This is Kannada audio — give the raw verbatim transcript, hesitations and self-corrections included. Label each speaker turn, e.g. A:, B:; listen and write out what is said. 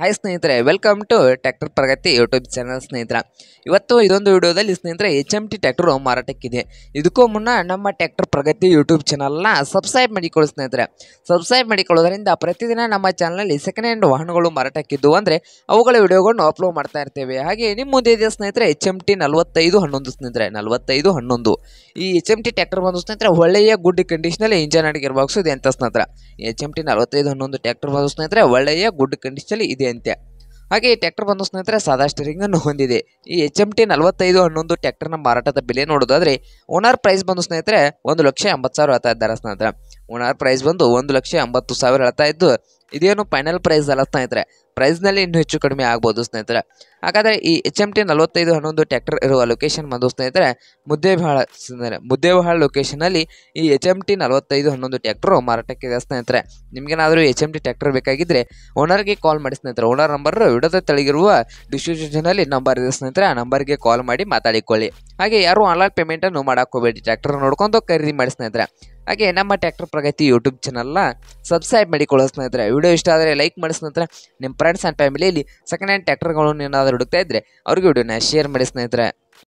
A: ಹಾಯ್ ಸ್ನೇಹಿತರೆ, welcome to tractor Pragati YouTube channel. ಸ್ನೇಹಿತರೆ, ಇವತ್ತು ಇದೊಂದು ವಿಡಿಯೋದಲ್ಲಿ ಸ್ನೇಹಿತರೆ ಎಚ್ ಎಮ್ ಟಿ ಟ್ರ್ಯಾಕ್ಟರ್ ಮಾರಾಟಕ್ಕಿದೆ. ಇದಕ್ಕೂ ಮುನ್ನ ನಮ್ಮ ಟ್ರ್ಯಾಕ್ಟರ್ ಪ್ರಗತಿ ಯೂಟ್ಯೂಬ್ ಚಾನಲ್ನ ಸಬ್ಸ್ಕ್ರೈಬ್ ಮಾಡಿಕೊಳ್ಳಿ ಸ್ನೇಹಿತರೆ. ಸಬ್ಸ್ಕ್ರೈಬ್ ಮಾಡಿಕೊಳ್ಳೋದ್ರಿಂದ ಪ್ರತಿದಿನ ನಮ್ಮ ಚಾನಲಲ್ಲಿ ಸೆಕೆಂಡ್ ಹ್ಯಾಂಡ್ ವಾಹನಗಳು ಮಾರಾಟಕ್ಕಿದ್ದು ಅಂದರೆ ಅವುಗಳ ವಿಡಿಯೋಗಳನ್ನು ಅಪ್ಲೋಡ್ ಮಾಡ್ತಾ ಇರ್ತೇವೆ. ಹಾಗೆ ನಿಮ್ಮ ಮುಂದೆ ಇದೆ ಸ್ನೇಹಿತರೆ ಎಚ್ ಎಮ್ ಟಿ ನಲವತ್ತೈದು ಹನ್ನೊಂದು ಸ್ನೇಹಿತರೆ ನಲವತ್ತೈದು ಹನ್ನೊಂದು ಈ ಎಚ್ ಎಮ್ ಟಿ ಟ್ರ್ಯಾಕ್ಟರ್ ಬಂದು ಸ್ನೇಹಿತರೆ ಒಳ್ಳೆಯ ಗುಡ್ ಕಂಡೀಷನಲ್ಲಿ ಇಂಜನ್ ಅಡಿಗೆ ಬಾಕ್ಸ್ ಇದೆ ಅಂತ ಸ್ನೇಹಿತರೆ. ಎಚ್ ಎಮ್ ಟಿ ನಲವತ್ತೈದು ಹನ್ನೊಂದು ಟ್ರ್ಯಾಕ್ಟರ್ ಬಂದು ಸ್ನೇಹಿತರೆ ಒಳ್ಳೆಯ ಗುಡ್ ಕಂಡೀಷನಲ್ಲಿ ಇದೆ ಅಂತೆ. ಹಾಗೆ ಈ ಟ್ರ್ಯಾಕ್ಟರ್ ಬಂದು ಸ್ನೇಹಿತರೆ ಸಾದಾ ಸ್ಟೀರಿಂಗ್ ಅನ್ನು ಹೊಂದಿದೆ. ಈ ಎಚ್ ಎಮ್ ಟಿ ನಲವತ್ತೈದು ಹನ್ನೊಂದು ಟ್ರ್ಯಾಕ್ಟರ್ನ ಮಾರಾಟದ ಬೆಲೆ ನೋಡೋದಾದ್ರೆ ಓನರ್ ಪ್ರೈಸ್ ಬಂದು ಸ್ನೇಹಿತರೆ ಒಂದು ಲಕ್ಷ ಎಂಬತ್ತು ಸಾವಿರ ಹೇಳ್ತಾ ಇದ್ದಾರೆ ಸ್ನೇಹಿತರೆ. ಓನರ್ ಪ್ರೈಸ್ ಬಂದು ಒಂದು ಲಕ್ಷ ಎಂಬತ್ತು ಸಾವಿರ ಹೇಳ್ತಾ ಇದ್ದು ಇದೇನು ಫೈನಲ್ ಪ್ರೈಸ್ ಅಲ್ಲ ಸ್ನೇಹಿತರೆ. ಪ್ರೈಸ್ನಲ್ಲಿ ಇನ್ನೂ ಹೆಚ್ಚು ಕಡಿಮೆ ಆಗ್ಬೋದು ಸ್ನೇಹಿತರೆ. ಹಾಗಾದರೆ ಈ ಎಚ್ ಎಮ್ ಟಿ ನಲವತ್ತೈದು ಹನ್ನೊಂದು ಟ್ರ್ಯಾಕ್ಟರ್ ಇರುವ ಲೊಕೇಶನ್ ಬಂದು ಸ್ನೇಹಿತರೆ ಮುದ್ದೇಬಿಹಾಳ ಸ್ನೇಹಿತರೆ ಮುದ್ದೇಬಿಹಾಳ ಲೊಕೇಶನಲ್ಲಿ ಈ ಎಚ್ ಎಮ್ ಟಿ ನಲವತ್ತೈದು ಹನ್ನೊಂದು ಟ್ರ್ಯಾಕ್ಟರ್ ಮಾರಾಟಕ್ಕಿದೆ ಸ್ನೇಹಿತರೆ. ನಿಮಗೇನಾದರೂ ಎಚ್ ಎಮ್ ಟಿ ಟ್ರ್ಯಾಕ್ಟರ್ ಬೇಕಾಗಿದ್ದರೆ ಓನರ್ಗೆ ಕಾಲ್ ಮಾಡಿ ಸ್ನೇಹಿತರೆ. ಓನರ್ ನಂಬರ್ ವಿಡಿಯೋದ ತೆಳಗಿರುವ ಡಿಸ್ಕ್ರಿಪ್ಷನಲ್ಲಿ ನಂಬರ್ ಇದೆ ಸ್ನೇಹಿತರೆ. ಆ ನಂಬರ್ಗೆ ಕಾಲ್ ಮಾಡಿ ಮಾತಾಡಿಕೊಳ್ಳಿ. ಹಾಗೆ ಯಾರು ಆನ್ಲೈನ್ ಪೇಮೆಂಟನ್ನು ಮಾಡಕ್ಕೆ ಹೋಗಬೇಡಿ, ಟ್ರ್ಯಾಕ್ಟರ್ ನೋಡ್ಕೊಂಡು ಖರೀದಿ ಮಾಡಿ ಸ್ನೇಹಿತರೆ. ಹಾಗೆ ನಮ್ಮ ಟ್ರ್ಯಾಕ್ಟರ್ ಪ್ರಗತಿ ಯೂಟ್ಯೂಬ್ ಚಾನಲ್ನ ಸಬ್ಸ್ಕ್ರೈಬ್ ಮಾಡಿಕೊಳ್ಳೋ ಸ್ನೇಹಿತರೆ. ವಿಡಿಯೋ ಇಷ್ಟ ಆದರೆ ಲೈಕ್ ಮಾಡಿ ಸ್ನೇಹಿತರೆ. ನಿಮ್ಮ ಫ್ರೆಂಡ್ಸ್ ಆ್ಯಂಡ್ ಫ್ಯಾಮಿಲಿಯಲ್ಲಿ ಸೆಕೆಂಡ್ ಹ್ಯಾಂಡ್ ಟ್ರ್ಯಾಕ್ಟರ್ಗಳನ್ನು ಏನಾದರೂ ಹುಡುಕ್ತಾ ಇದ್ದರೆ ಅವ್ರಿಗೆ ವಿಡಿಯೋನ ಶೇರ್ ಮಾಡಿ ಸ್ನೇಹಿತರೆ.